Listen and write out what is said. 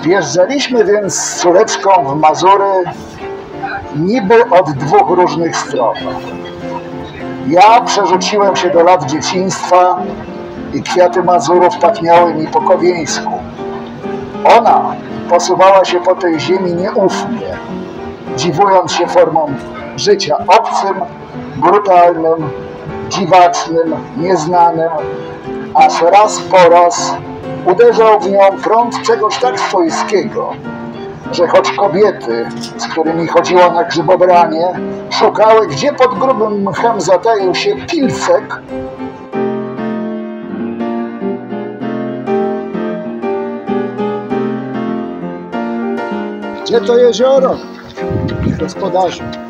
Wjeżdżaliśmy więc z córeczką w Mazury niby od dwóch różnych stron. Ja przerzuciłem się do lat dzieciństwa i kwiaty Mazurów pachniały mi po kowieńsku. Ona posuwała się po tej ziemi nieufnie, dziwując się formom życia obcym, brutalnym, dziwacznym, nieznanym, aż raz po raz uderzał w nią prąd czegoś tak swojskiego, że choć kobiety, z którymi chodziła na grzybobranie, szukały, gdzie pod grubym mchem zataił się pilcek, gdzie to jezioro, gospodarzu?